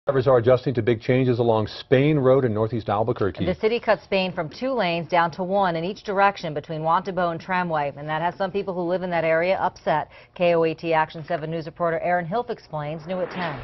Drivers are adjusting to big changes along Spain Road in northeast Albuquerque. The city cut Spain from 2 lanes down to 1 in each direction between Wantabo and Tramway, and that has some people who live in that area upset. KOAT Action 7 News reporter Aaron Hilf explains, new at 10.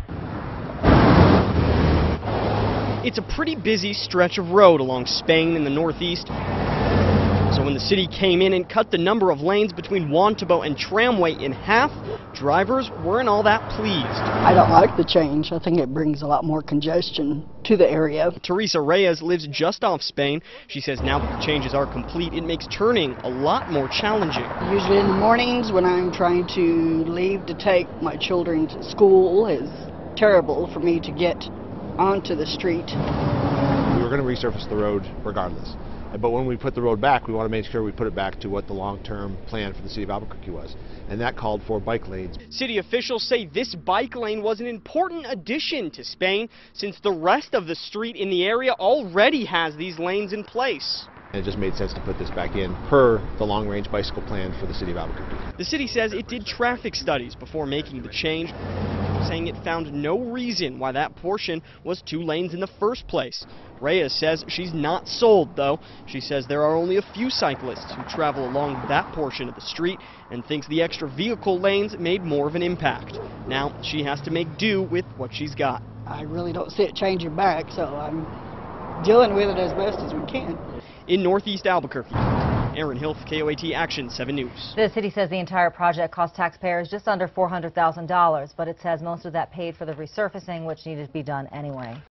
It's a pretty busy stretch of road along Spain in the northeast. So when the city came in and cut the number of lanes between Wantabo and Tramway in half, drivers weren't all that pleased. I don't like the change. I think it brings a lot more congestion to the area. Teresa Reyes lives just off Spain. She says now that the changes are complete, it makes turning a lot more challenging. Usually in the mornings when I'm trying to leave to take my children to school, it's terrible for me to get onto the street. We were going to resurface the road regardless. But when we put the road back, we want to make sure we put it back to what the long-term plan for the city of Albuquerque was. And that called for bike lanes. City officials say this bike lane was an important addition to Spain since the rest of the street in the area already has these lanes in place. And it just made sense to put this back in per the long-range bicycle plan for the city of Albuquerque. The city says it did traffic studies before making the change, saying it found no reason why that portion was 2 lanes in the first place. Reyes says she's not sold, though. She says there are only a few cyclists who travel along that portion of the street and thinks the extra vehicle lanes made more of an impact. Now she has to make do with what she's got. I really don't see it changing back, so I'm dealing with it as best as we can. In northeast Albuquerque, Aaron Hilf, KOAT Action 7 News. The city says the entire project cost taxpayers just under $400,000, but it says most of that paid for the resurfacing, which needed to be done anyway.